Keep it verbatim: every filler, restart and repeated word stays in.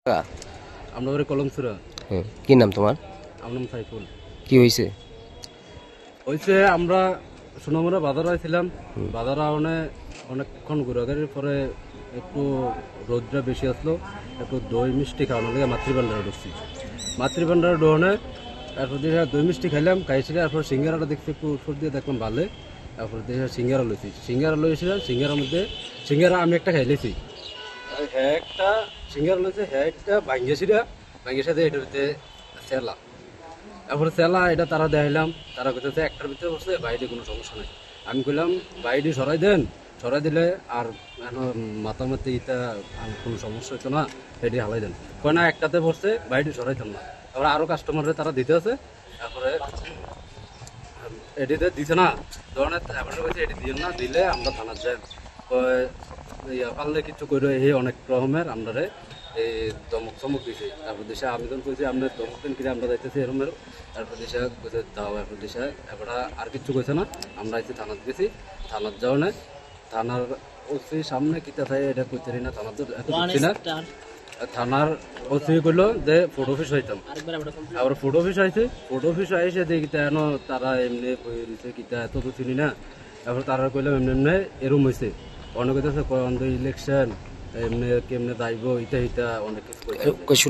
আমরা বাড়ি কলমসুরা। হ্যাঁ, কি নাম তোমার? আমার নাম সাইফুল। কি হয়েছে? হয়েছে আমরা সোনামুড়া বাজার আইছিলাম, বাজার আওনে অনেকক্ষণ ঘোরাঘুরির পরে একটু রোদটা বেশি আসলো, একটু দই মিষ্টি খাওয়ানো লাগে মাতৃভান্ডারে ঢুকছি। মাতৃভান্ডারে ঢোনে তারপর দিয়ে দই মিষ্টি খাইলাম, খাইছি। তারপর সিঙ্গারাটা দেখছি একটু উৎসর দিয়ে দেখলাম ভালো, তারপর দিয়ে সিঙ্গারা লইছি। সিঙ্গারা লইছিলাম, সিঙ্গারার মধ্যে সিঙ্গারা আমি একটা খাইলেছি, হ্যাঁ একটা সিঙ্গারা লইছে, হ্যাঁ একটা ভাঙ্গেছিরা ভাঙ্গের সাথে এটার ভিতরে সেলা। তারপরে সেলা এটা তারা দেখাইলাম, তারা কোথাতে একটার ভিতরে বসছে, বাইরে কোনো সমস্যা নেই। আমি কইলাম বাইরে সরাই দেন, সরাই দিলে আর মাথা মাথে ইটা কোনো সমস্যা হতো না, এটি হালাই দেন। কয় না একটাতে বসছে, বাইরে সরাইতাম না। তারপরে আরও কাস্টমাররা তারা দিতে আছে, তারপরে এটিতে দিছে না ধরনের, তারপরে বলছে এটি দিন না, দিলে আমরা থানার যাই ইয়া পারলে কিছু করে এই অনেক রকমের আমরা এই দমক চমক দিছে। তারপর দেশে আবেদন করেছি আপনার দমক দিন কিনে আমরা যাইতেছি এরমের। তারপর দেশে কইছে দাও, এরপর দেশে এবার আর কিছু কইছে না। আমরা এসে থানাত গেছি, থানার যাও না, থানার ওসি সামনে কিতা থাকে এটা কইতে না, থানার তো এত বুঝছি না। থানার ওসি কইলো যে ফটো অফিস হইতাম, আবার ফটো অফিস আইছে। ফটো অফিস আইসে দেখি কেন তারা এমনি বই দিছে কিতা এত তো চিনি না। তারপর তারা কইলাম এমনি এমনি এরম হয়েছে, অনেক হইতেছে ইলেকশন এমনি কেমনে যাইব, ইটা ইটা অনেক কিছু কইছে।